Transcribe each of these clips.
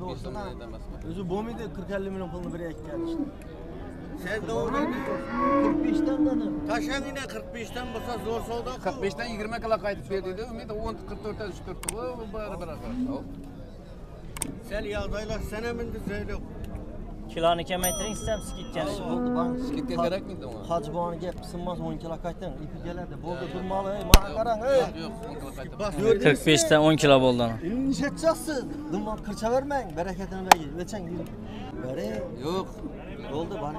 olsun ha. Özü bu muydu 40-50 milyon pulunu bir ekken işte. Sen de onu 45'ten dedim. taşan yine 45'ten olsa zor solda. 45'ten 20 kala kayıt verdiydi. Ümit 44'ten 34'tü. Bu beraber. Sen yağdayla sene mindi söyle. Kiloni kamaytiring istem skitgan ish bo'ldi. Ben Skitga kerak miydi ona? Hacı bağını gep sınmaz 10 kilo kayttan ipi geladi. Bo'ldi durmalı ey bana qarang ey. Yo'q, 10 kala kayıt. 45 dan 10 kilo bo'ldi ana. Nişetçaksız. Dumman kırça vermeyin. Bereketini ver. Veçen yürü. Vere. Yo'q. Oldu bana.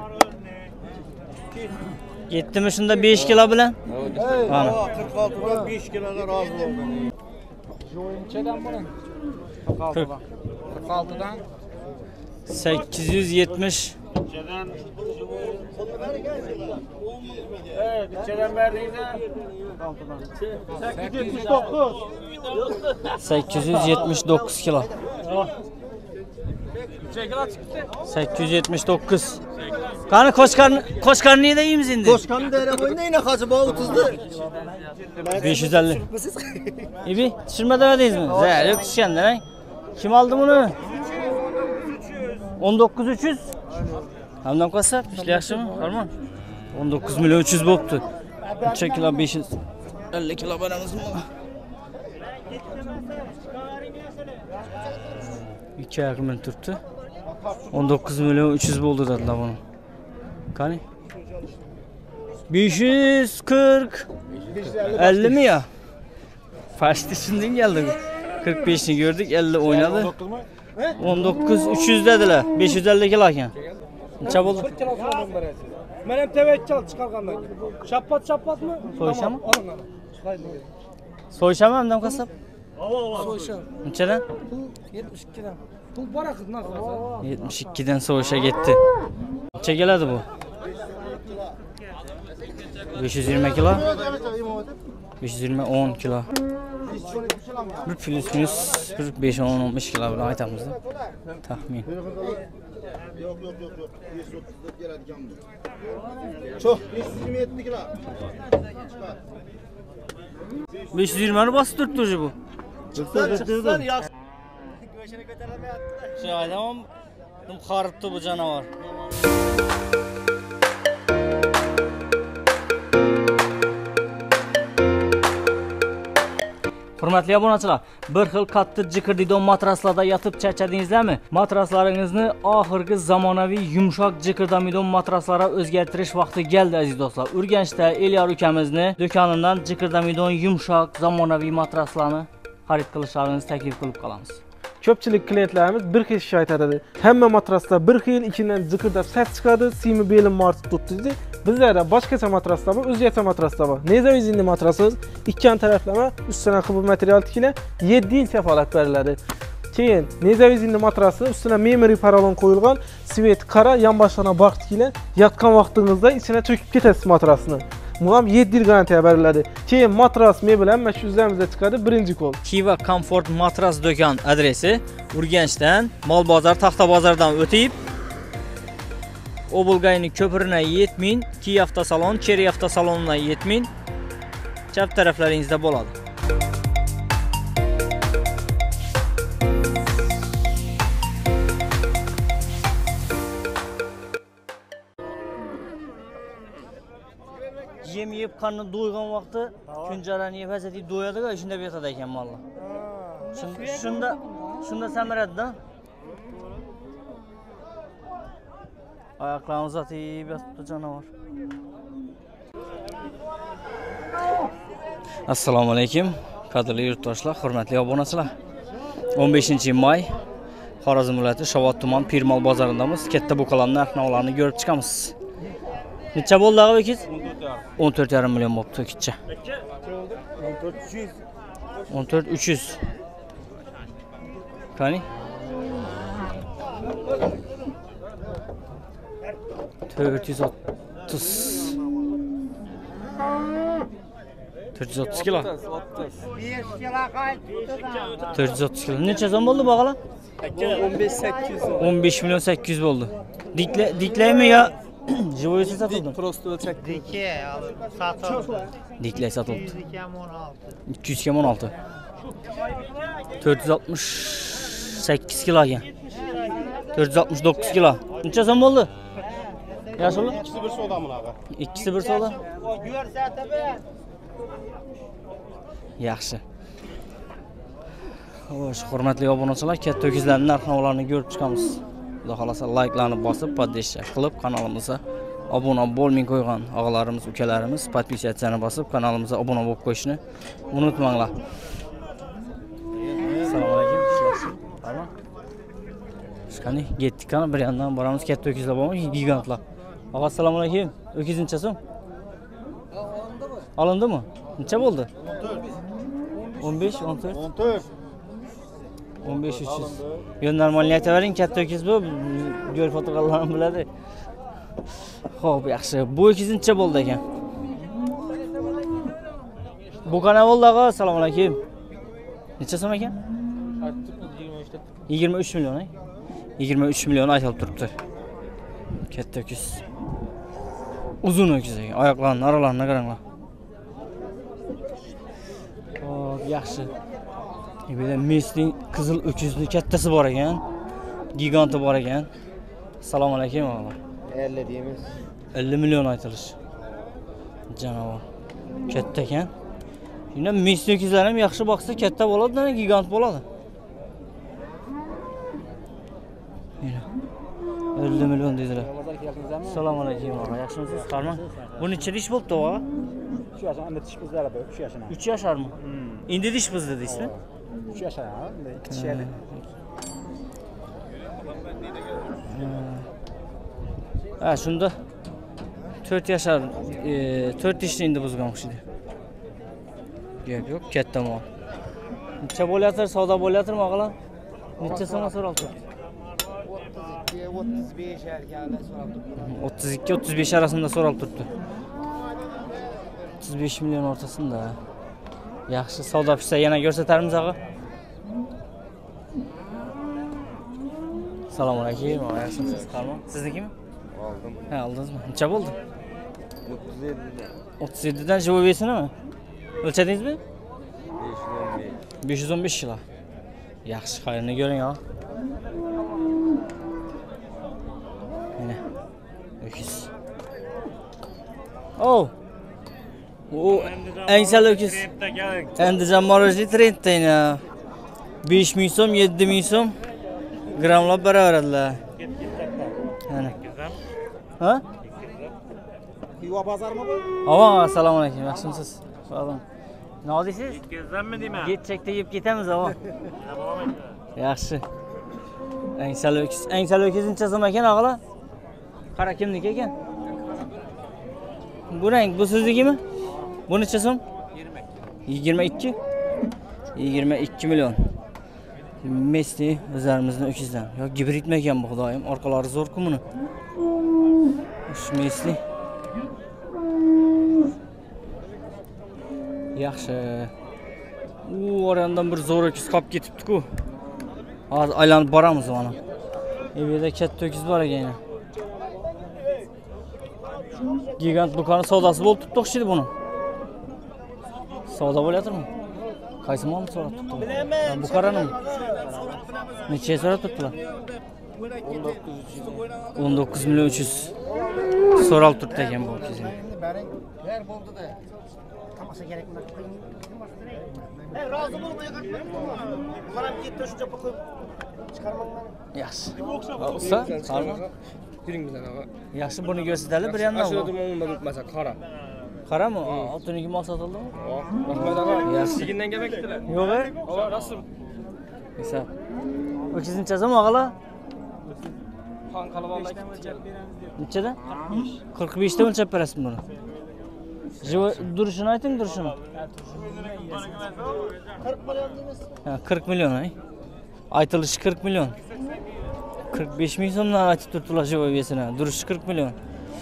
Yetdimi shunda 5 kilo bilan? Ana 46'dan 5 kilolar az oldu. Joyinchadan buni. 46'dan 870. Evet, içeriden verdiğinizde 879 kilo. 879. Qani Qo'shqarni da yeymiz endi. Koşkanı dere boyunda yine hacı bağı 30'du. 550. İbi tushirmada verdingizmi? Yo'q tushgandan. Kim oldi buni? 19300. Hamdan qasab, ishlar yaxshimi? Farmon. 19 milyon 300 bo'pti. 3 kilo 550 kilo beramizmi? 2,5 milyon turibdi. 19 milyon 300 bo'ldi dedilar buni. Qani? 540 50 mi ya? Farşti şimdiden geldi. 45'ni gördük, 50 oynadı. 19 300 dediler. 550 kilo ekan. Necha bo'ldi? 40 kilo so'radim berasiz. Men ham tevakkal chiqargandan. Şappat mı? So'yishami? Olinglar. So'yishami hamdan qasab? So'yisham. Nechadan? 72 dan. Pul bora qizna qilsa. 72 dan so'yisha ketdi. Necha keladi bu? 520 kilo. 520 10 kilo. Bir plus minus 5 10 15 kilo bilan aytamiz da. Taxmin. Yok. 130'da geladigan bu. Çok 527 kilo. 520 ni bosib turibdi o'zi bu. Çıksın ya. Shu aytamam, qaribdi bu canavar. Hurmatli obunachilar, bir xil qattiq jikirdidon matraslarda yotib charchadingizlarmi? Matraslaringizni oxirgi zamonaviy yumshoq jikirdamidon matraslarga o'zgartirish vaqti keldi aziz do'stlar. Urganchda Elyor ukamizni do'konidan jikirdamidon yumshoq zamonaviy matraslarni xarid qilishlaringizni taklif qilib qolamiz. Ko'pchilik klientlarimiz bir xil shikoyat etadi. Hamma matraslar bir xil, ichidan jikirdab ses chiqadi, simi belim mortib turibdi. Bizlarda boshqacha matraslar bor, o'zgacha matraslar bor. Nezaviy zinli matrasiz, ikkan taraflama ustidan qilib material tikilib 7 yil kafolat beriladi. Keyin nezaviy zinli matrasi ustidan memory paralon qo'yilgan, svet qara, yonboshlarga baq tikilib, yotgan vaqtingizda ichine cho'kib ketasiz matrasni. Bu ham 7 yil garantiya beriladi. Keyin matras mebel hamma shu yuzlarimizda chiqadi, birinchi qo'l. Kiva Comfort matras do'kon adresi Urganchdan Mol bozor Taxta bozordan o'tib Obulgayni ko'pirina 7000, Kiy avtosalon, Cherry avtosalonidan 7000 chap taraflaringizda bo'ladi. Yem yeb qarni do'ygan vaqti kunjarani yeb hazati do'yadi-ku, shunda betadi ekan mollar. Shunda samarada. Oyoqlarni uzatib yotibdi canavar. Assalomu alaykum, qadrli yurtdoshlar, hurmatli obunachilar. 15-may Xorazm viloyati Shovot tuman Pirmol bozoridamiz. Katta buqalar narx-navlarini ko'rib chiqamiz. Necha bo'ldi aka? 14,5 million bo'pti kitcha. 14300. Qani? 430 kilo. 430 kilo. Necha so'm bo'ldi bag'alar? 15 milyon 800 bo'ldi. Diklaymi yo Jivoysi satıldı. Prosto ölçek. Diki satıldı. Diklay satıldı. 216. 216. 468 kilo ekan. 469 kilo. Necha so'm bo'ldi? Yaxshi bo'ldi? İkisi bir soda mı abi? İkisi bir soda. Yaxshi. Xo'sh, hurmatli obunachilar, katta o'kizlarning narx-navolarni ko'rib chiqamiz. Xudo xolasa like'larni bosib, podpисчик qilib, kanalimizga obuna bo'lmay qo'ygan og'alarimiz, ukalarimiz podpisatsiyani bosib, kanalimizga obuna bo'lib qo'yishni unutmanglar. Assalomu alaykum. Qarang. Qani, ketdik qani, bir yandan boramiz, katta o'kizlar bormi? Gigantlar. Og'a, assalomu alaykum. O'kiz necha so'm? Olindimi? Necha bo'ldi? 15, 14. 14. 15 300. Yo normalni aytavering, katta o'kiz bu. Go'l fotoqallarni biladi. Xo'p, yaxshi. Bu o'kiz necha bo'ldi ekan? Bu qana bo'ldi og'a? Assalomu alaykum. Necha so'm ekan? 23 million, 23 million aytilib turibdi. Katta o'kiz. Uzun o'kiz ekan. Oyoqlarini, oralarini qaranglar. Xo'p, yaxshi. Böyle Mesli qizil o'kizning kattasi bor ekan. Giganti bor ekan. Assalomu alaykum og'alar. 50 deymiz. 50 million aytilish. Janob. Katta ekan. Yine Mesli o'kizlar ham yaxshi boqsa katta bo'ladi, gigant bo'ladi. Yine 50 million dedilar. Assalomu alaykum og'a. Yaxshimisiz? Qarang. Bu necha dish bo'pti og'a? 3 yaşına, endi tish bizlar bu 3 yaşına. 3 yasharmi? Endi dish bizdi deysizmi? 3 yaşına, endi tishadi. Ha, shunda 4 yashar, 4 dishni endi buzgan o'xshaydi. Yo'q, katta mol. Necha bo'layotir, savdo bo'layotirmi og'alar? Necha so'mga so'raldi? 32-35 erkanda so'raldi. 32-35 arasında so'ralib turibdi. 35 million o'rtasida. Yaxshi savdo pishsa yana ko'rsatarmiz og'a. Assalomu alaykum. Yaxshimisiz? Qarang. Siznikimi? Aldım. Ha, oldingizmi? Necha bo'ldi? 37. 37 dan javobesinimi? O'lchadingizmi? 515. 515 kilo. Yaxshi, xayrini ko'ring ha. Mana. O'kiz. Oh. O engsel öküz. Andijon morojli trendda yana 5000 so'm, 7000 so'm gramlab beraveradilar. Ana. Ha? Yuva bozor mu bu? Ava, assalomu alaykum. Yaxshimisiz? Sog'om. Nima deysiz? Ketkazdanmi deyman? Ketchakda yeb ketamiz, ava. Yaxshi. Engsel öküz necha so'm ekan, og'alar? Qara kimniki ekan? Bu rang, bu siznikimi? Bu necha so'm? 22. 22 million. Mesli o'zlarimizning o'kizdan. Yo, gibridmi ekan bu xudoyim? Orqalari zo'r-ku buni. Shu Mesli. Yaxshi. U oradan bir zo'r o'kiz qolib ketibdi-ku. Hozir aylanib boramiz mana. Bu yerda katta o'kiz bor ekan. Gigant do'koni savdosi bo'lib turibdi o'xshaydi buni. Savdo bo'layotirmi? Qaysi molni so'rab turibdi? Bu qaranimi? Necha so'rab turibdilar? 19 million 300 so'ralib turibdi ekan bu o'kizni. Yer bo'ldi-da. Tamasa kerak emas. Rozi bo'lmay qatnaymi? Qaram ketdi shuncha pul qo'yib chiqarmanglar. Yaxshi. Bo'lsa, qarang. Yuring bilan og'a. Yaxshi, buni ko'rsatadi bir yandan. Ashula tomonda o'tmasa qara. Qarami? Otuniki mol sotildimi? Rahmat og'a. Yaxshi. Sigindan kelmakdilar. Yo'q-a? Og'a, rasm. Esa. O'kiz nechasimi og'alar? Xon qalabonlar Nechada? 45 ta o'lchab berasiz buni. Durishini ayting, durishini. 40 million deymiz. Ha, 40 million ay. Aytilishi 40 million. 45 ming so'mdan aytib turibdilar javobesini. Durishi 40 million.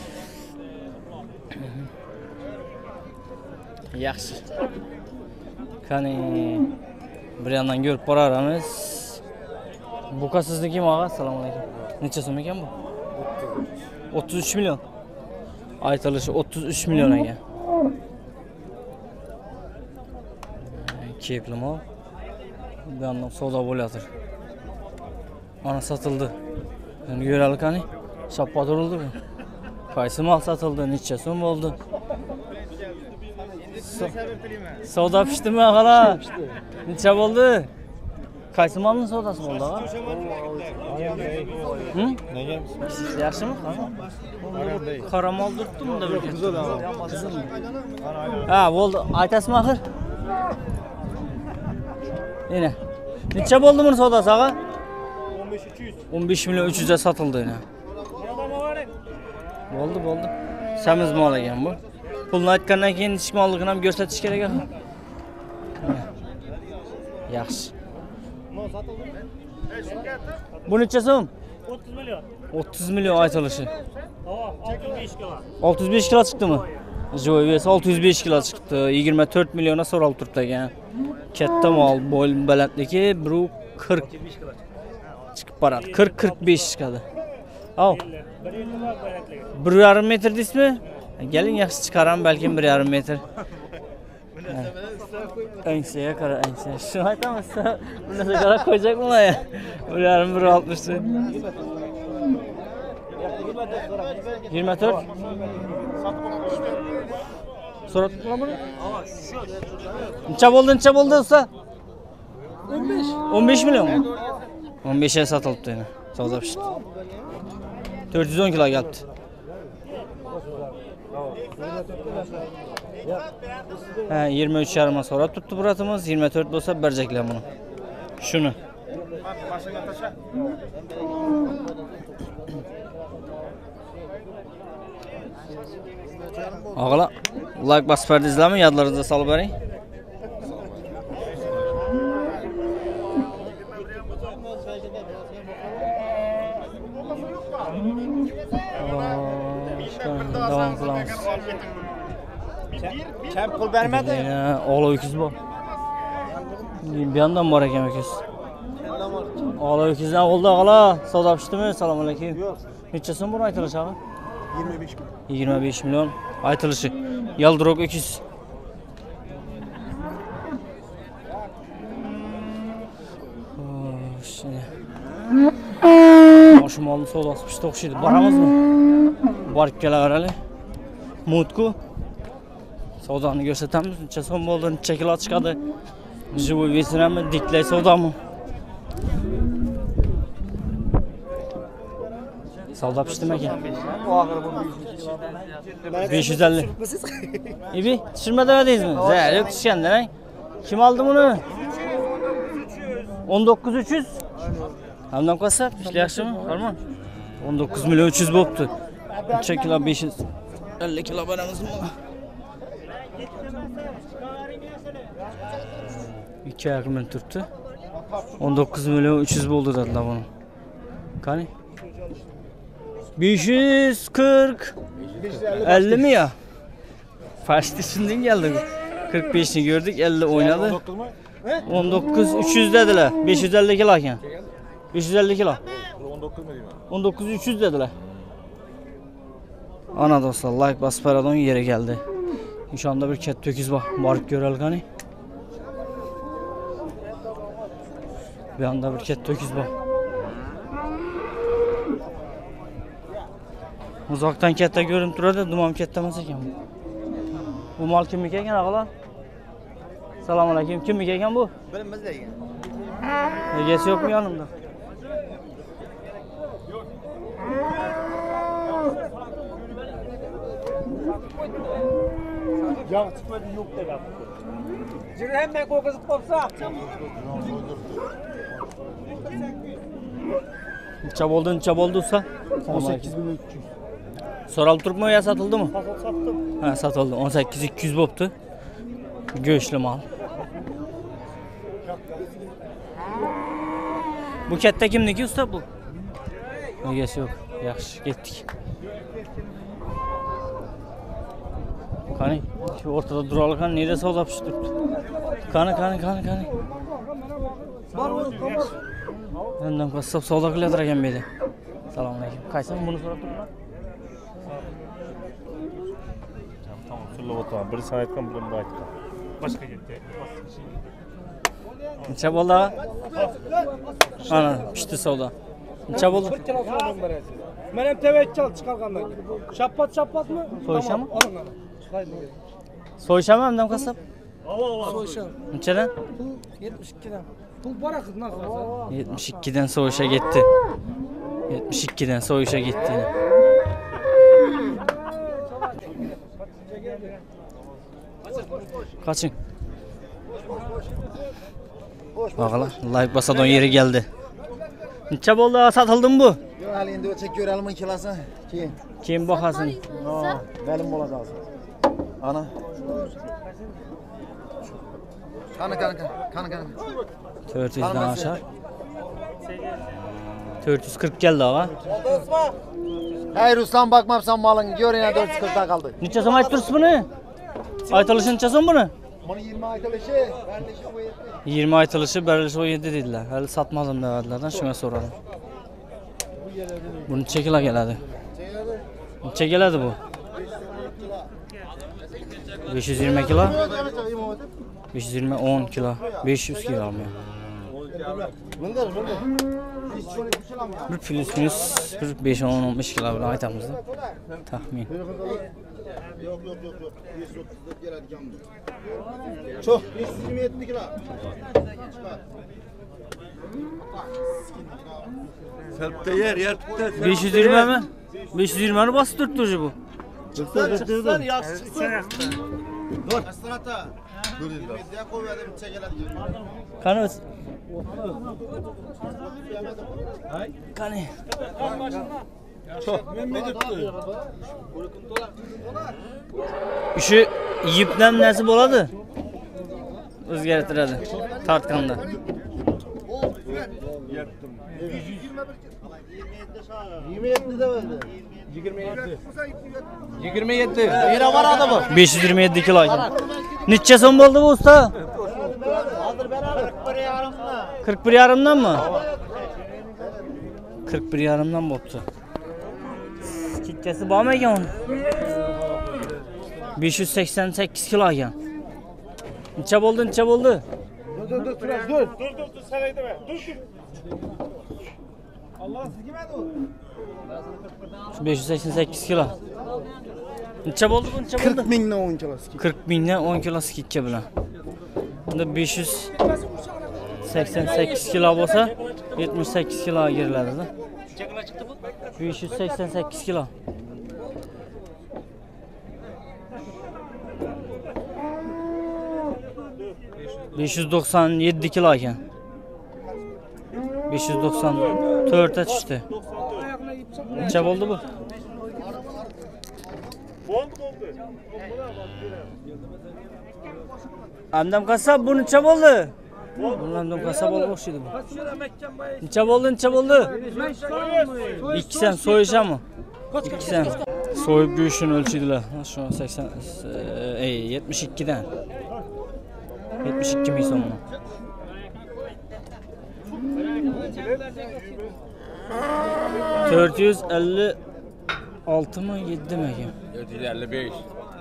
Yaxshi. Qani bir yandan ko'rib boramiz. Buqa siznikimi og'a? Assalomu alaykum. Necha so'm ekan bu? 33 million. Aytilishi 33 million ekan. Kepli mol. Bu yandan savdo bo'layotir. Ana satıldı. Yani görelik hani. Şappa duruldu bu. Qaysi mal satıldı? Necha so'm oldu? Savdo pishdimi ag'ala? Necha bo'ldi? Qaysi malning savdosi bo'ldi ag'a? Yaxshimi? Qora mol turibdi bunda bir katta. Ha, bo'ldi. Aytasizmi axir? Yine. Necha bo'ldi buni savdosi ag'a? 15 milyon 300'e satıldı yine. Bo'ldi. Semiz mal ekan bu. Pulni aytgandan keyin ichki molligini ham ko'rsatish kerak axir. Yaxshi. Bu necha so'm? 30 milyon. 30 milyon aytilishi. 605 kilo. 605 kilo chiqdimi? Joyves 605 kilo chiqdi. 24 milyona so'ralib turibdi ekan. Katta mol, bo'y balandligi 140 chiqib boradi. 40-45 chiqadi. Av. 1,5 metr deysizmi? Keling yaxshi chiqaram, balki 1,5 metr. Anksiya qara, anksiya. Shuni aytamiz. Bundan qara qo'yjakmi ya? 1,5 24. So'rab turibman buni. Necha bo'ldi usta? 15 milyon. 15 ga sotilibdi yana. Savdo pishdi. 410 kilo kelibdi. Ha, 23,5 ma so'rab turibdi buratimiz. 24 bo'lsa berjaklar buni. Shuni. Ağla, like basıp verdinizler mi? Yadlarınıza salıp verin. Devam kılağımız. Kim pul vermedi? Ağla öküz bu. Bir yandan var ekem öküz. Ağla öküzden oldu ağla. Savda pişti mi? Selamun aleyküm. Neçe son bunu aytılış ağa? 25 milyon. 25 milyon aytılışı. Yaldırok öküz. Şimdi. Şu malın savdası pişti okşaydı. Baramız mı? Barıp gele vereli. Mutku. Savdanı gösteremiz. Neçe son oldu, neçe kilo çıkadı. Живой весine mi? Dikley savda mı? Savda pişti mi ki? 550. İbi, düşürmeden ödeyiz mi? Zeyr yok düşkenden he. Kim aldı bunu? 19.300. Hamdan kasa, pişli yakşı mı? Harman. 19 milyon 300 boptu. 3 kilo 550 kilo paramız mı? 2 ayakımın tuttu. 19 milyon 300 buldu dediler bunu. Kani? 540 50 mi ya? Farştisinden geldi. 45'ini gördük, 50 oynadı. 19 300 dediler. 550 kilo iken. 550 kilo. 19 300 dediler. Ana dostlar, like basıp aradan yere geldi. Şu anda bir ket töküz var. Barıp görelim hani. Bir anda bir ket töküz var. Uzaktan kette görünüp durardı, dumam kettemez eken bu. Bu mal kimlik eken ağalar? Selamun aleyküm, kimlik eken bu? Bilinmez de eken. Egesi yok mu yanımda? Ya çıkmadı yok da bak. Ciri hemen kokuzuk kopsa. Neçe oldu usta? 18 milyon 300. Soralıp durup mu ya satıldı mı? Sattım. Ha satıldı. 18.200 boptu. Göğüşlü mal. Bu kette kimniki usta bu? Egesi yok. Yaxşı, getdik. Kani, şu ortada duralı kan nerede savda pişti durdu? Kani. Benden kasap savda kıladır eken beydi. Selamünaleyküm. Kaysan bunu sorup durdular? Tamam, söylep otaman. Biri sana aytkan, biri bana aytkan. Başka gitti. Neçe boldu ağa? Ana, pişti savda. Necha bo'ldi? 1 kilosidan berasiz. Men ham tevakkal chiqargandan keyin. Shappat-shappatmi? So'yishami? Oling ana. Chiqaydi. So'yishami hamdam qassob? So'yisham. Nechadan? Pul 72dan. Pul bora qiz narxi. 72 dan so'yisha ketdi. 72 dan so'yisha ketdi. Kaçın. Ağalar, like basadon yeri geldi. Necha bo'ldi? Satıldı mı bu? Yo'q, hali endi o'chak ko'ralım kilosi. Keyin. Keyin bakarsın. Ma'lum bo'ladi hozir. Ana. Qani. 400 dan aşağı. 440 geldi ağa. Hey Ruslan bakmapsan malın, görene 440 ta kaldı. Necha so'm aytib tursiz buni? Aytilishi necha so'm buni? Bunu 20 aytılışı, verilishi bu 7. 20 aytilishi, berilishi 17 dedilar. Hali satmadim dedilardan shunga so'radim. Bu necha kilo keladi? Necha keladi bu? 520 kilo. 520 10 kilo. 500 kilo mı? Bir plus minus bir 5-10-15 kilo bilan aytamiz da. Taxmin. Yok. 130 geladigan bu. Çok 527 kilo. Selpte yer tuttu. 520 mi? 520 ni bosib turibdi o'zi bu. Çıksın, yaxşı çıksın. Dur. Astrata. Dur. Medya qo'yadi, necha keladigan. Qani o'zi? Qani. Şu yipnem nesi bo'ladi? O'zgartiradi. Tartganda. 27 de verdi. 27. Yine var adamı. 527 kilo ekan. Necha so'm bo'ldi bu usta? Hazır beraber 41,5'dan. 41,5'dan mı? 41,5'dan bo'pti. Kikkasi bormi ekan uni? 588 kilo ekan. Necha bo'ldi? Dur Turaz dur. Dur sen eydeme. Dur. Allah sigimedi o. 588 kilo. Necha bo'ldi bu? 40 mingdan 10 kilosi. 40 mingdan 10 kilosi kikka bilan. Bunda 588 kilo bo'lsa 78 kilo giriladi da. 588 kilo. ...597 kilo ekan. 594'e tushdi. Necha bo'ldi bu? Amdam qassob bu necha bo'ldi? Amdam qassob olib o'xshaydi bu. Necha bo'ldi? 2 sen so'yishami? 2 sen. So'yib go'shtini o'lchaydilar. Shu 80 72 dan. 72 ming so'm. ...456 mı 7 mi ekan? 455.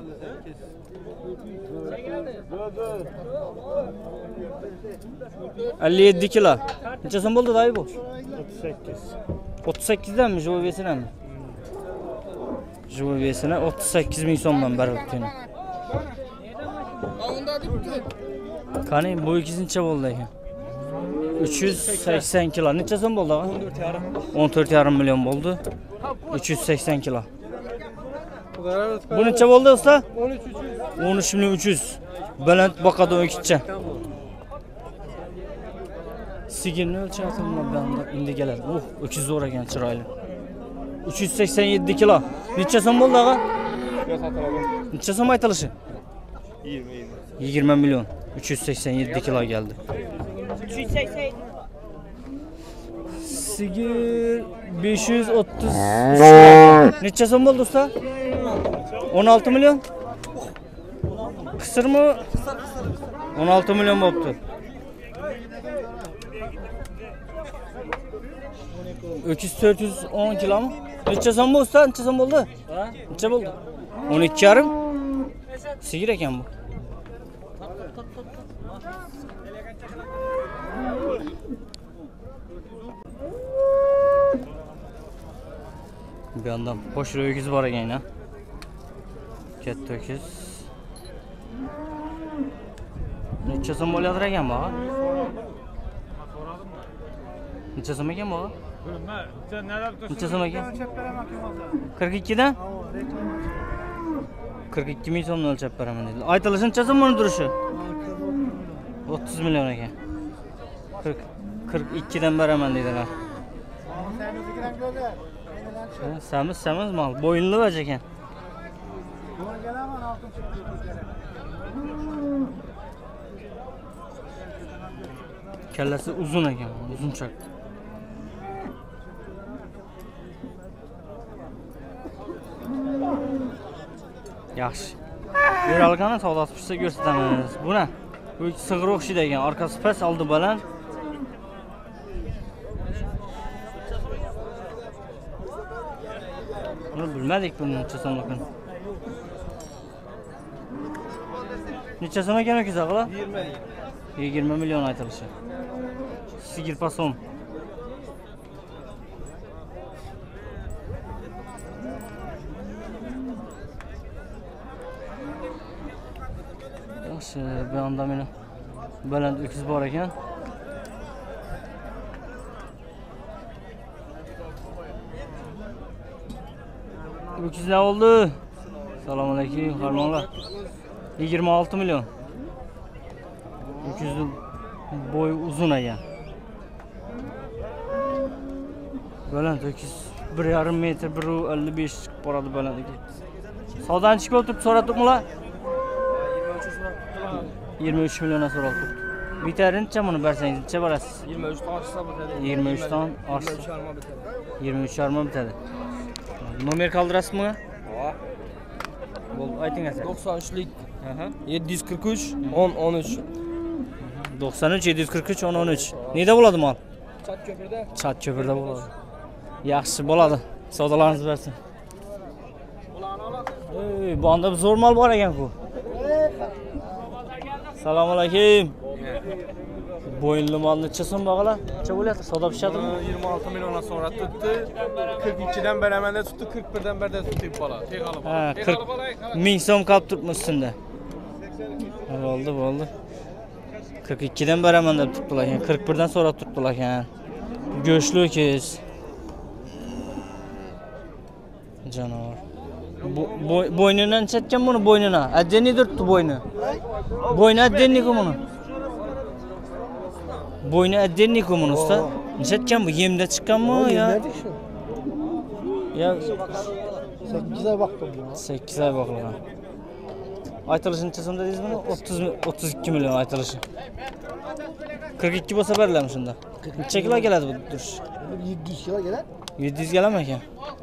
...57 kilo. Necha so'm bo'ldi dayı bu? 38. 38'den mi? Juvesine mi? Juvesine 38 ming so'mdan berilibdi. Qani bu ikisi necha bo'ldi ekan? 380 kilo. Necha so'm bo'ldi ağa? 14,5 milyon bo'ldi. 380 kilo. Bu necha bo'ldi usta? 13,300. Baland boqadan ikkicha. Sigirni o'lchatimlar banda endi keladi. Öküz zo'r ekan, chiroyli. 387 kilo. Necha so'm bo'ldi ağa? Necha so'm aytilishi? 20 milyon. 387 kilo geldi. 380. Sigir 530. Necha so'm bo'ldi usta? 16 milyon. Kısır mı? 16 milyon bo'pti. 300-410 kilo mu? Necha so'm bu usta? Necha so'm bo'ldi? Necha bo'ldi? 12,5. Sigir ekan bu. Bir yandan poşra öküz var ekan ha. Katta öküz. Necha so'm bo'ladir ekan bu? Necha so'm ekan bu? Necha so'm ekan? 42 dan? 42 ming so'mdan o'lchab beraman dedi. Aytilishi necha so'm buni turishi? 30 million ekan. 42 dan beraman dedilar. Samiz mal, bo'yinli vaj ekan. Kallasi uzun ekan, uzunchak. Yaxshi. Yo'ralgani savdosi pishsa ko'rsatamiz. Buni bu sig'ir o'xshaydi ekan, orqasi past, oldi baland. Buni bilmadik buni necha so'mlikini. Necha so'm ekan o'kiz og'la? 20 million aytilishi. Sigir pasom. Yaxshi, bu yoqda meni baland o'kiz bor ekan. Öküz ne oldu? Selamünaleyküm harmanlar. 26 milyon. Öküzün boyu uzun ekan. Baland öküz 1,5 metr, 1,55 chiqib boradi balandligi. Savdan chiqib o'tib so'radikmi ular? 23 millionga so'raldi. Bitarincha buni bersangiz necha berasiz? 23 ton oshsa bitadi. 23 ton oshsa 23,5 bitadi. Nomer qoldirasizmi? Ha. Bo'ldi, aytingiz. 93lik. Aha. 743 10 13. 93 743 10 13. Neda bo'ladi mol? Chatko'pirda. Chatko'pirda bo'ladi. Yaxshi bo'ladi. Savdolarningiz bersin. Ey, bu anda zo'r mol bor ekan-ku. Assalomu alaykum. Bo'yinli molni necha so'm bag'ala? Necha bo'lyapti? Savdo pishadimi? 26 milyondan sonra tuttu. 42'den beraman da tuttu, 41'den berden tuttu bala. Tek alıp. Ha, 40 ming so'm qolib turibmi üstünde? Bo'ldi. 42'den beraman deb turibdilar ekan, 41'dan so'rab turibdilar ekan. Go'shtli o'kiz. Canavar. Bo'ynidan chatgan buni bo'ynina. Addenni turibdi bo'yni. Bo'yni addenni-ku buni. Bo'yni addenni-ku buni usta. Chatgan bu yemda chiqqanmi yo? Ya 8 ay baktım buna. 8 ay bakılgan. Aytılışı necha so'm dedingiz buni? 32 million aytılışı. 42 bo'lsa berilarmi shunda? Necha kilo keladi bu turish? 700 kilo gelir. 700 geladimi ekan?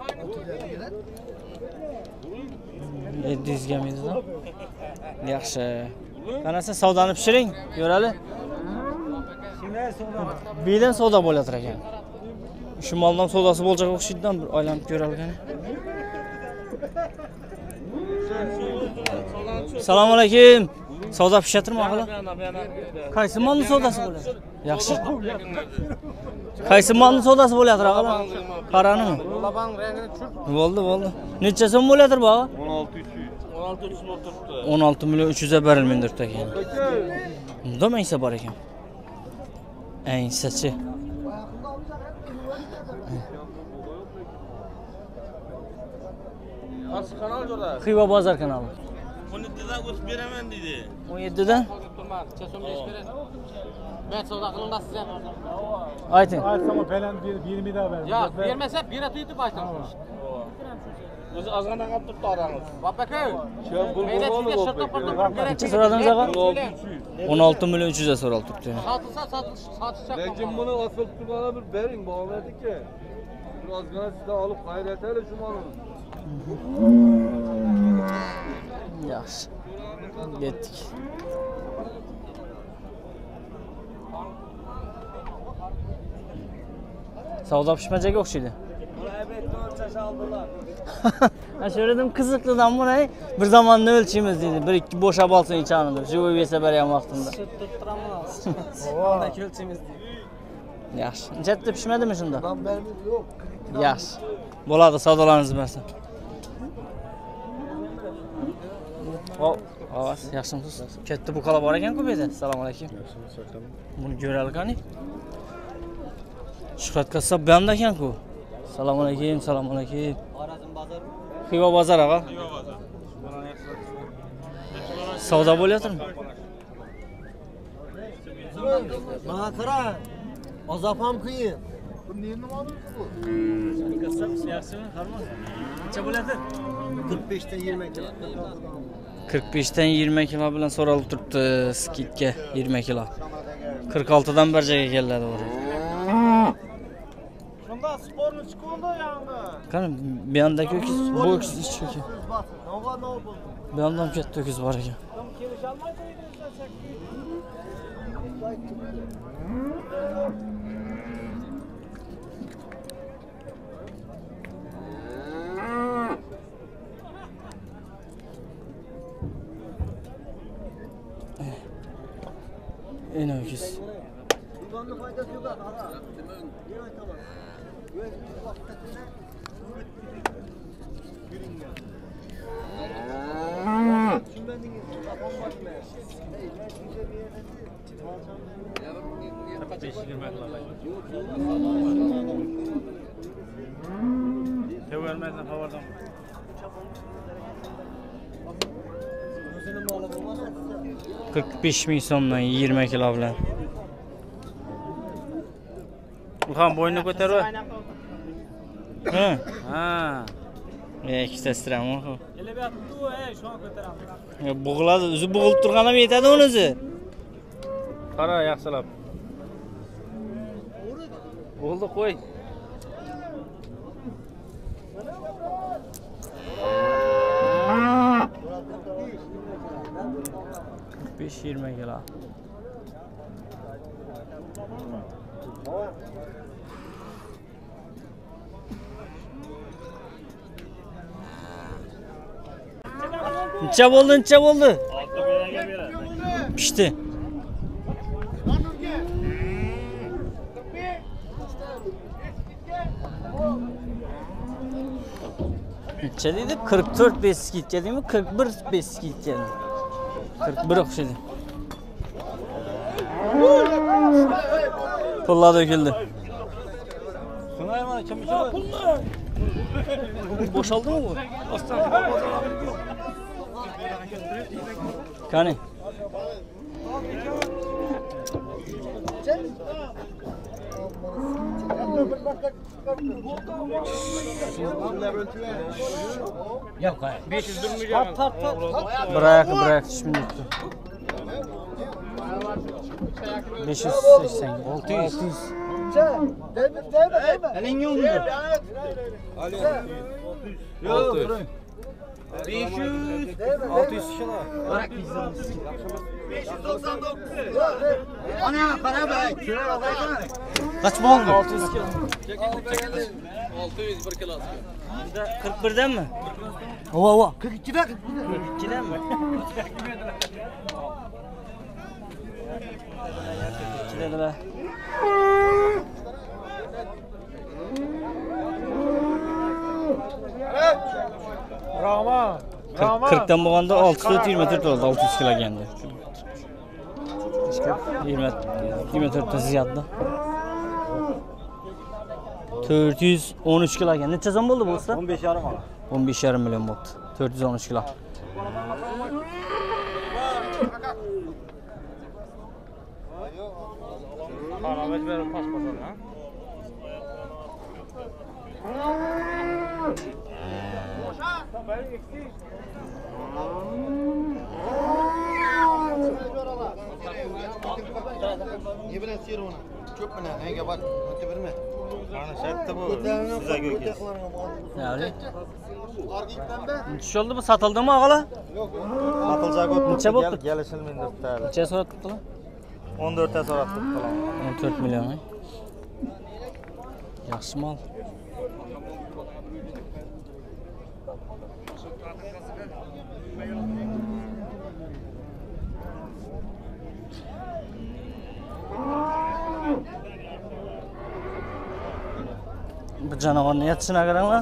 700 gelmeydi da. Yaxshi. Qanasa savdoni pishiring, ko'rali. Biydan savdo bo'layotir ekan. Shu moldan savdosi bo'lajak o'xshaydidan bir aylanib ko'ralgan. Assalomu alaykum. Savdo pishatirmi og'ala? Qaysi molning savdosi bo'ladi? Yaxshi. Qaysi molning savdosi bo'layotir og'ala? Qaranimi? Laban rengini tushir. Bo'ldi. Necha so'm bo'layotir bu? 16 16 milyon 300'e berilmendir ekan. Bunda mı ise bor ekan? Ensasi. Nasıl kanal orada? Xiva bozor kanali. 17'den o'tib beraman dedi. 17'den? Çesom 5 verin. Ben savda kılında size. Aytin. Aytsam falan 20 daha ver. Ya vermese bir atı yutub aytım. O'zi ozgina qolib turibdi arangiz. Bapaka. Meyve sizge şırtıp pırtıp Necha so'radingiz ağa? 16 milyon 300'e so'ralib turibdi. Satılsa satışacak. Lekin buni asfaltga bana bir bering, bo'lmaydi-ku. Ozgina sizdan olib qayraytaylik shu molni. Yaxshi. Ketdik. Savdo pishmajaga o'xshaydi. Ha söyledim kızıklıdan burayı bir zamanla ölçeyimiz dedi. Bir iki boşa balsın içanıdır. Живой весе берем vaxtında. Yaxshi. Necha pishmadimi shunda? Benim yok. Yaxshi. Bo'ladi, savdolarıngiz bersin. Hop, avaz, yaxshimisiz? Katta buqalar bor ekan-ku bu yerda. Assalomu alaykum. Buni ko'rali qani? Shuhrat qassob bu yerda ekan-ku. Assalomu alaykum, assalomu alaykum. Xorazm bozor. Xiva bozor ag'a. Savdo bo'lyaptimi? Mana qara. Azap ham qiyin. Yaxshimi? Harmon. Necha bo'lyapti? 45 dan 20 kilo. 45 dan 20 kilo bilan so'ralib turibdi, skidga 20 kilo. 46 dan barjaga keladi bu. Şunda sporlu çıkıldı yanında. Qani, bu yandagi o'kiz, bu o'kiz ichki. Nova oldu. Bu yandan katta o'kiz bor ekan. En öküz. Bunun faydası yok ara. Yemek tamam. Vermezden havardan. 45 ming so'mdan 20 kilo bilan. Bu ham bo'yni ko'tarib. Ha. Ikkita stramo. Bo'g'iladi, o'zi bo'g'ilib turgan ham yetadi uni o'zi. Qara, yaxshilab. Bo'ldi, qo'y. Beş 20 kilo. Necha bo'ldi? Pishdi. Necha dedi? 44 beskitga deymi? 41 beskitga. 41 o'xshaydi. Pullar döküldü. Boşaldı mı bu? Kani? Yok hayır. 500 durmayacağım. Bırak şimdi yuttu. 580, 600. Değme. Elin yok mu? Yok. 500. 600 kişi var. Bırak bizden. 599. Ana para bırak. Şuraya baksana. Kaç mı oldu? 600 kilo. 601 kilo. 41'den mi? Ova. 42'den. 42'den mi? 42 dediler. Rama. 40'tan bo'lganda 6 24 oldu. 600 kilo geldi. 24 ta ziyodda. 413 kilo geldi. Necha so'm bo'ldi bu usta? 15,5 million bo'ldi. 413 kilo. Qarabat berib pasport ha. Ne bilen siyir onu? Çok mu ne? Neye bak? Hadi verme. Bana şartta bu. Size gökez. Yani. Necha oldu bu? Satıldı mı ağala? Atılacak Necha otuz. bo'ldi? Gelişilmeyin dörtler. Necha so'rab tutdilar? 14'e sonra tuttular. 14 million. Yaxshi mal. Bu canavarni yatishini qaranglar.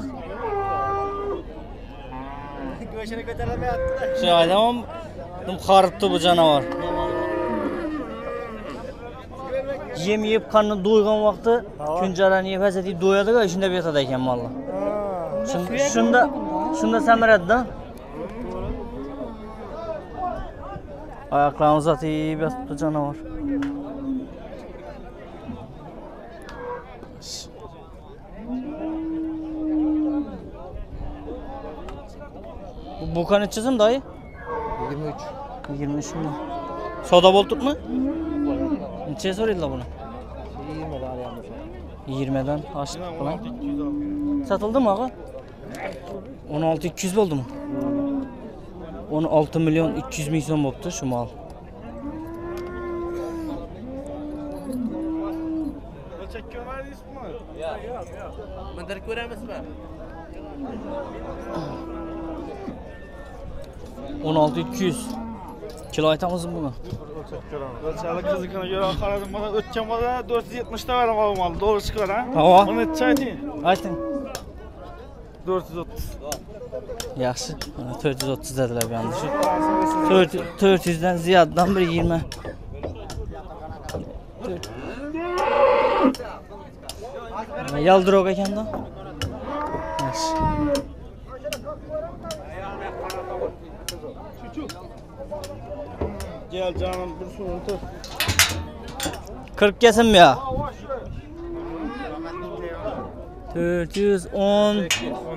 Go'shini ko'tarolmayapti. Shu aytamam, dim qaribdi bu canavar. Yem yeb qanni do'ygan vaqti kunjarani yeb hajat yeb do'yadi-ku, shunda yotadi ekan mollar. Shunda samiradi-da. Oyoqlarini uzatib yotibdi canavar. Bu qancha so'm dayı? 23. 23 mi? Soda bo'libmi? Necha so'raydilar buni? 20dan oshib bilan. Satildimi og'a? 16200 bo'ldimi? 16 milyon 200 ming so'm bo'pti shu mol. Ölçek görmedinizmi? Mantar ko'ramizmi? 16200 kilo aytamizmi buni? Ölçeli kızıkına göre qaradim, bana o'tgan bola 470 ta berim olmalı, doğru chiqar ha? Havo. Buni necha ayting? Ayting. 430. Yaxshi. 430 dedilar bu yoqda shu. 400 dan ziyoddan 120. Yaldiroq ekanda. Yaxshi. Gel canım, bir sorun tut. 40 kesim ya. 410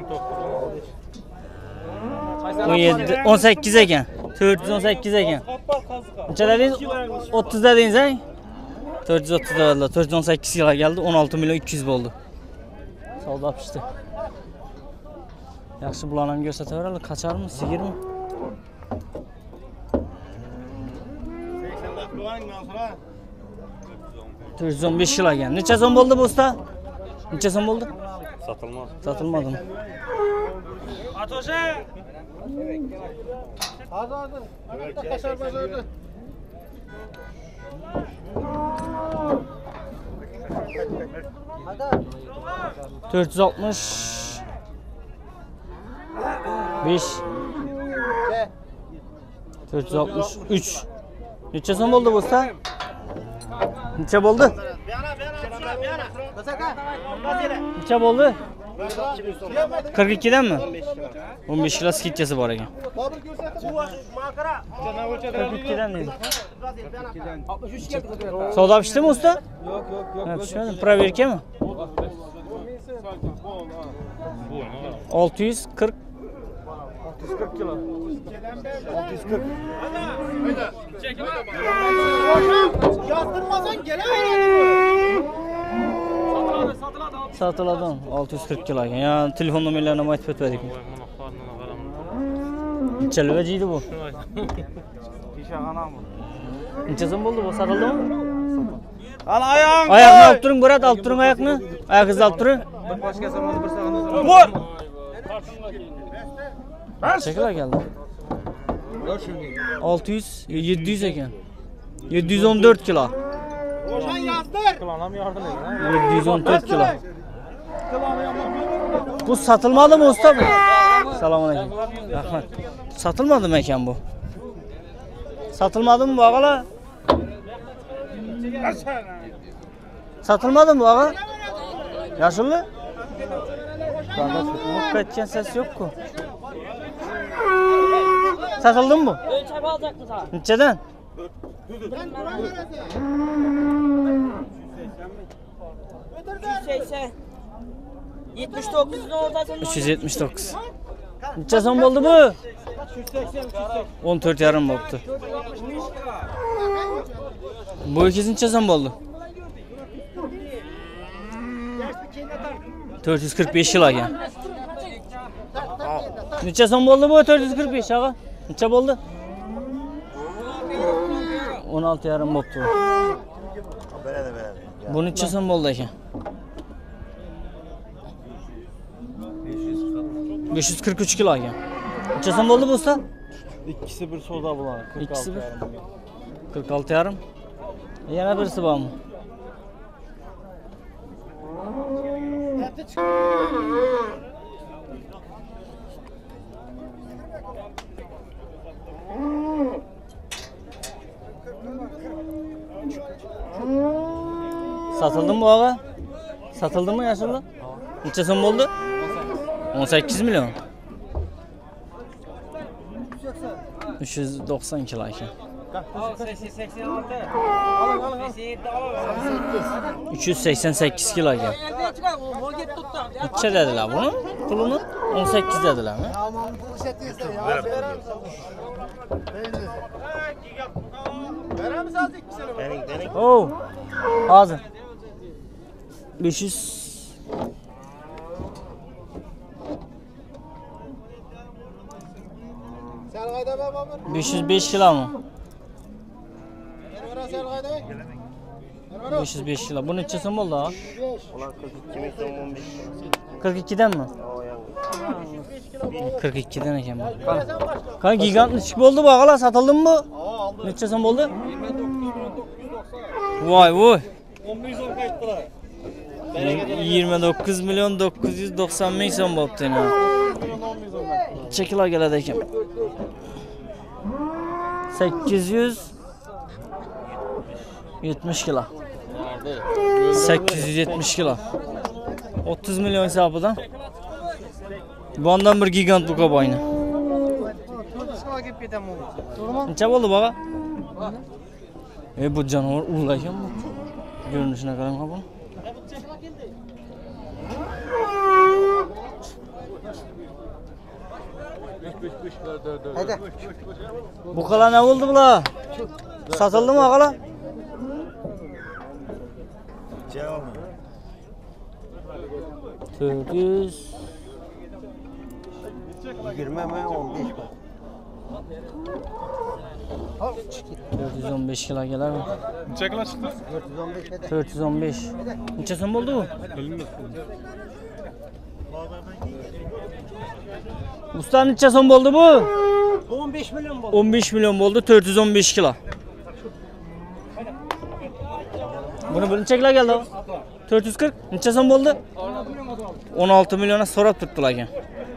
17 18 ekan. 418 ekan. Necha dedingiz? 30 dedingiz, ha? 430 dedilar. 418 kilo geldi. 16 milyon 200 bo'ldi. Savdo pishdi. Yaxshi bularni ham ko'rsataveradi. Qacharmi, sigirmi? 415 kilo ekan. Necha so'm bo'ldi bu usta? Necha so'm bo'ldi? Satılmaz. Satılmadimi? Atoşa! Hadi. Kaşar bazarda. Hadi. 460 5 463 Necha so'm bo'ldi bu usta? Necha bo'ldi? Necha bo'ldi? 42 danmi? 15 kilo skidkasi bor ekan. 42 dan dedi. Savdo pishdimi usta? Yo'q. Pishmadi. Proverkami? 640 kilo. 640. Yazdırmasan gelemeyin. Satıladi 640 kilo ekan. Ya telefon nomerlarini ham aytib o'tdik. Necha jiydi bu? Peshag'anami? Necha so'm bo'ldi bu? Satildimi? Ana ayağım. Oyoqni olib turing, Murat, olib turing oyoqni. Oyoqingizni olib turing. Bir boshqa samolyot bir sag'anda. Vur! Necha kilo keldi? 600, 700 ekan. 714 kilo. Sen yazdır. Kılanam yardım edin. 714 kilo. Bu satılmadı mı usta bu? Selamünaleyküm. Rahmet. Satılmadı mı ekan bu? Satılmadı mı bu ağalar? Satılmadı mı bu ağa? Yaşıllı? Mutlu etken ses yok ku. Satıldı mı bu? Ölçek alacak mı sana? Neçeden? 380. 79'un ortasında. 379. Neçe son oldu bu? 14 yarım oldu. Bu ikisi neçe son oldu? 445 yıl ekan. Neçe son oldu bu 445 ağa? Neçe oldu? 16 yarım oldu. Bu neçe son oldu ekan? 543 kilo ekan. Neçe son oldu bu usta? İkisi bir soda bulan. İkisi bir. 46 yarım. Yana birisi var mı? Satıldı mı bu ağa? Satıldı mı yaşlı? Neçe so'm oldu? 18 milyon. 390 kilo ekan. 388 kilo ekan. Necha dedilar buni? Pulini 18 dedilar. Veremiz az ikisini. Oh. Hozir 500 Sen qayda babamın? 505 kilo mu? Sen qayda? 505 kilo. Bu necha so'm bo'ldi? Ha? Ulan 42 ming so'm 15. 42 dan mi? 42 dan ekan bu. Qani gigant nechik bo'ldi bu og'alar? Satildimi bu? Necha so'm bo'ldi? 29.990. Voy voy. 11 so'm qaytdilar. 29 milyon 990 ming so'm bo'pti yana. Necha kilo keladi ekan? 870 kilo. 870 kilo. 30 milyon hisobidan. Bundan bir gigant bu kobayni. Necha bo'ldi baga? Bu canavar ulg'aygan bu. Görünüşüne qarang bu. Bu qala ne oldu bular? Satıldı mı ağalar? Cevap. 400 20 mi 15 mi? 415 kilo gelir mi? Necha kilo chiqdi? 415 415. Necha so'm bo'ldi bu? Usta necha so'm bo'ldi bu? 15 milyon bo'ldi. 15 milyon bo'ldi, 415 kilo. Buni bir necha kilo keldi? 440. Necha so'm bo'ldi? 16 milyona so'rab turibdilar ekan.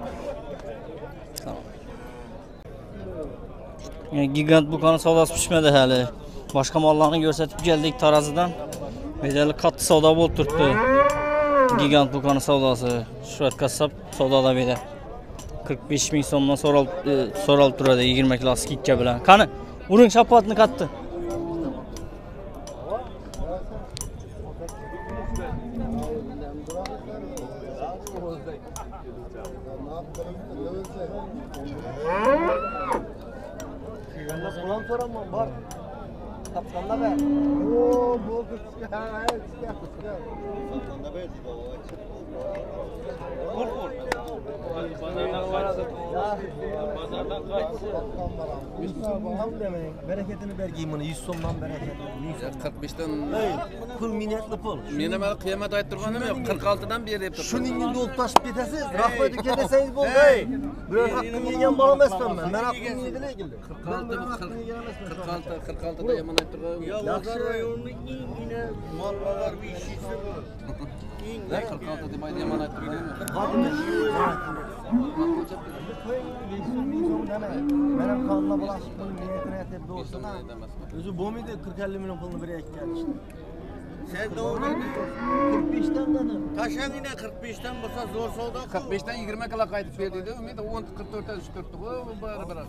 Gigant buqani savdosi pishmadi hali. Boshqa mollarni ko'rsatib keldik tarazidan. Bedeli katta savdo bo'lib turibdi. Gigant buqani savdosi. Shurat kasab savdoda bedi. 45 ming so'mdan so'ralib turadi 20 kilo skikka bilan. Qani, uring shapotni katta. Ulan soramam var. Kaptanla be. Oo, bu kız. Kaptanla be. Bereketini bergeyim onu 100 so'mdan bereketini. 45'ten Pul minnetli pul. men ham qiyomat aytib turganim yo'q. 46dan beri deb turdim. Shuning endi olib tashib ketasiz. Rahmat uka desangiz bo'ldi. Bular haqqini yegan bola emasman men. Men haqqimni yedim lekin. 46da yomon aytib turganim yo'q. Yaxshi rayonning eng mol bozor bir ishchisi bu. 46 deb aytib yomon aytib turganim yo'q. Benim kanına bulaşıp bunu niyetine etip doğsun ha. Özü bu muydu 40-50 milyon pulunu buraya ekler işte. Sen de oradın. 45'ten dedim. Taşan yine 45'ten olsa zor savdo. 45'ten 20 kala qaytib berdi. Umid 44'ten 34'tü. Bu bari.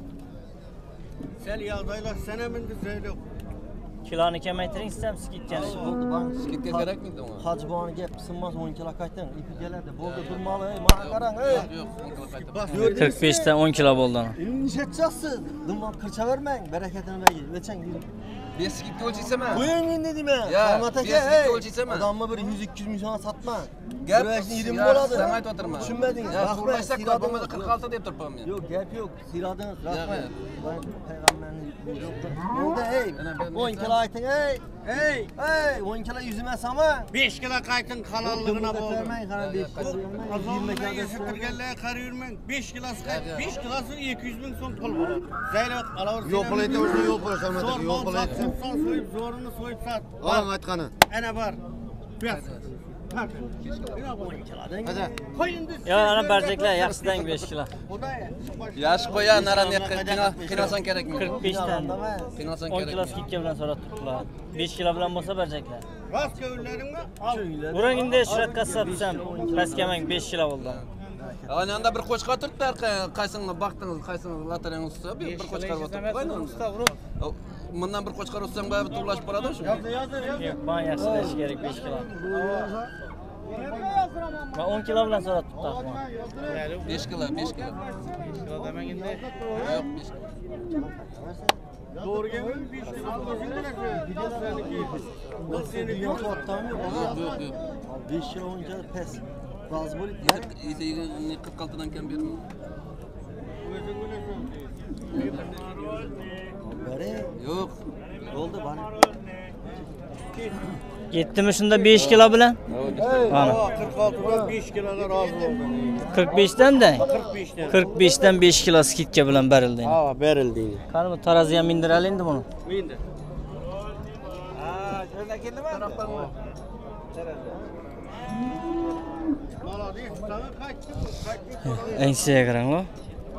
Sen yağdaylar sene mindi söyle. Kiloni kamaytiring istam skikka. Oldu bana. Skitga kerak miydi ona? Hacı bana gap sınmaz 10 kilo kaytdan. İpi geldi. Boldu durmalı. Bana karang. Yo'q, 10 kala qaytib. 45 dan 10 kilo bo'ldi. Elini eteceksiniz. Dımdan kırça vermeyin. Bereketini vermeyin. Geçen gün. Ben skitga o'lchaysam. Qo'ying dedim ben. Ya, Ahmet aka, ben o'lchaysam. Adamni bir 100-200 milyona satma. Gap Burashni 20 ya, bo'ladi. Sen aytib o'tirma. Tushunmadingiz. Ya, Rahmat, to'g'rilasak siradingiz. bo'lmadi 46 deb turibman men. Yo'q, gap yo'q. Siradingiz. Rahmat. Ya, Ben peygamberning yo'qdir. Bo'ldi, ey. Ana, ben 10 kilo ayting, ey. Hey! Ey, 10 kilo yüzüme sama. 5 kilo qaytın halalligina bo'ldi. Vermeyin, kana 5 kilo. 20 Azonlarga kilo. süpürgenliğe kar yürümen 5 kilosu qayt. 5 kilosu 200 bin son pul bo'ladi. Zaylab alavur. Yol pul aytsa yol pul Ahmet aka, yol pul aytsa. So'yib zo'rini so'yib sat. Oling aytgani. Ana bor. Bas. Ya ana bercekler yaxshidan 5 kilo. Yaş koya naran qiynasan kerakmi? 45 dan. Qiynasan 10 kerak. kilo skikka bilan so'rab turibdilar. 5 kilo bilan bo'lsa berceklar. Rost ko'rlaringmi? Al. Buraningda shrat qasab desam, paskamang 5 kilo bo'ldi. Ana anda bir qo'chqa turibdi, qaysini baxtingiz, qaysini lotereyangiz tutsa, bir qo'chqa o'tib qo'ying. Bundan bir qo'chqa utsam baribir tug'lashib boradi shu. Yo'q, men yaxshilash kerak 5 kilo. Ben 10 kilo bilan so'rab turibdi. 5 kilo, 5 kilo. 5 kilo demaganda. Yo'q, 5 kilo. Doğruga 5 kilo o'zing Bu seniki yo'q, otdanmi? Yo'q, yo'q. 5 kilo o'ncha pes. Rozi bo'ling. 46 dan kam berdim. Yo'q. Bo'ldi, bana. Yetdimi shunda 5 kilo bilan? Ana 46 dan 5 kiloga rozi bo'ldim. 45 dan da? 45 dan. 45 dan 5 kilo skidka bilan berildi. Ha, berildi. Qani bu taroziga mindirali endi buni. Mindi. Şöyle keldimi? Maladiy, sana kaçtı. Ensiga qarang lo.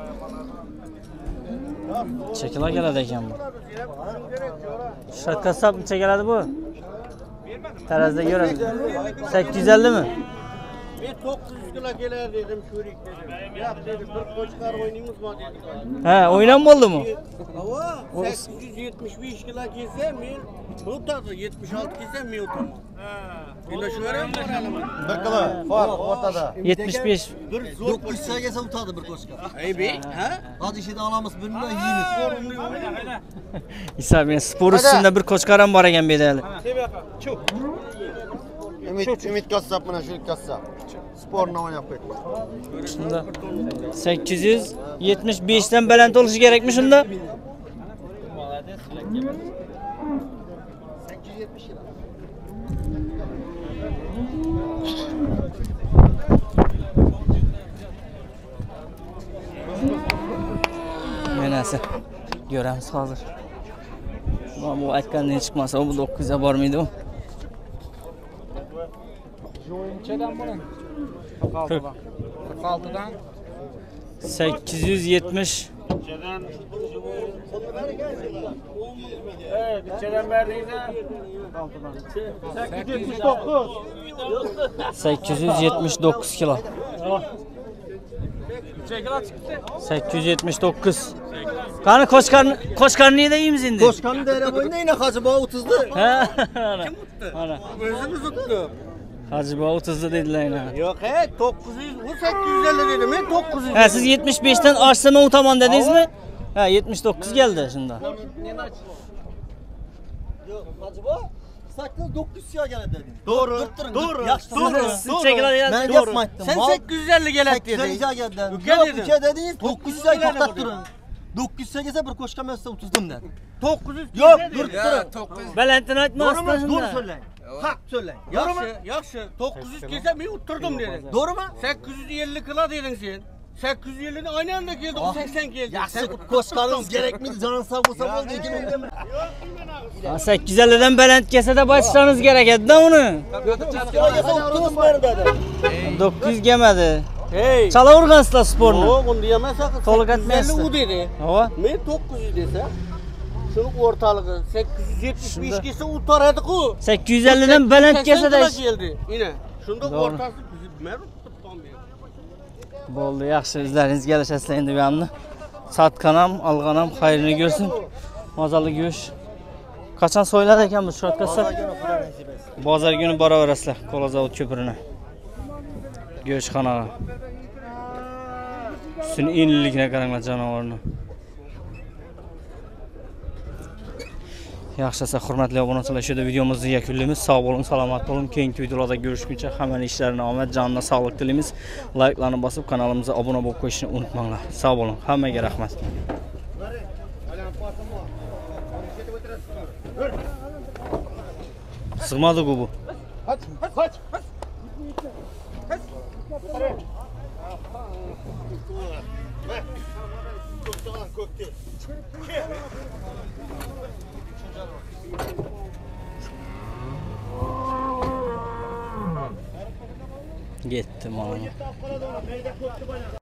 Chekila keladi ekan bu. Shart kasab necha keladi bu? Tarazda ko'radi. 850 mi? Men 900 kilo kelar dedim sho'rik dedim. Yo'q dedi, bir qo'chqar o'ynaymizmi dedi. Ha, o'ynam bo'ldimi? Havo 875 kilo kelsa men o'tadi, 76 kelsa men o'taman. Endi shu ham boralimi? 1 kilo farq o'rtada. 75. Bir zo'r 900 ga kelsa o'tadi bir qo'shqa. Ey bek, ha? Hadi ishida olamiz, bundan yeymiz. İsa men spor ustida bir qo'chqar ham bor ekan bu yerda. Ümit kassab mana shu kassab. Sporni o'ynab ketdi. Shunda 875 dan baland bo'lishi kerakmi shunda? Menasi ko'ramiz hozir. Bu aytgandan chiqmasa bu 9 ga bormaydi u. Joyunçadan bunu. 46'dan 870 Evet, içeriden verdiysen 879. 879 kilo. 879. Qani qo'chqarni yedaymiz endi. Qo'shqanni dayra bo'yinda yana Hacı Baba 30'du. Ha, Kim tuttu? ana. O'zimiz tuttu. Hacı Baba 30'da dedilar ana. Yo'q, 900, bu 850 dedim, men 900. Ha, siz 75 dan oshsa men o'taman dedingizmi? Ha, 79 keldi shunda. Yo'q, Hacı Baba 8-900 ga keladi dedi. Doğru. Doğru. Siz çekilen Ben yapmaydım. Sen 850 gelet dedin. 800 ga geldi. Gel Yok, dedim. 2 dediniz, 900 ga 900 to'xtab turing. 900 ga kelsa bir qo'shqa emasda 30dim dedi. 900. Yo'q, dur Ya, turing. 900. Balandini aytmasdan Doğru mu? Doğru shunda. söyleyin. Hak söyleyin. Yaxshi, yaxshi. 900 kelsa men o'ttirdim dedin. Doğru mu? 850 kilo dedin sen. 850 'ni aynı anda keldi, 80 keldi. Yaxshi qo'shqanimiz kerak miydi? Jonon sog' bo'lsa bo'ldi, lekin unda 850 dan baland kelsa da boshlashimiz kerak edi-da uni. 30 meni dedi. 900 kelmadi. Hey. Chalavergansizlar sporni. Yo'q, unda emas. To'liq aytmaysiz. 850 u dedi. Hava. Men 900 desa, shuni o'rtalig'i 875 kelsa o'taradi-ku. 850 dan baland kelsa da keldi. Ina, shunda Doğru. o'rtasi buzib berib tutdim men. bo'ldi, yaxshi o'zlaringiz kelishasizlar endi bu hamni. Satgan ham, olgan ham xayrini ko'rsin. Mazali go'sht. Qachon so'yladi ekan bu shotkasi? Bozor kuni boraverasizlar Qo'lozavod ko'pirina. Go'shtxonaga. Shuni inlikni qaranglar janovorni. Yaxshisi hurmatli obunachilar, shu yerda videomizni yakunlaymiz. Sog' bo'ling, salomat bo'ling. Keyingi videolarda ko'rishguncha hammaning ishlarini omad, jonina sog'lik tilaymiz. Like'larni bosib, kanalimizga obuna bo'lib qo'yishni unutmanglar. Sog' bo'ling. Hammaga rahmat. Sig'madi bu. Yetti mana.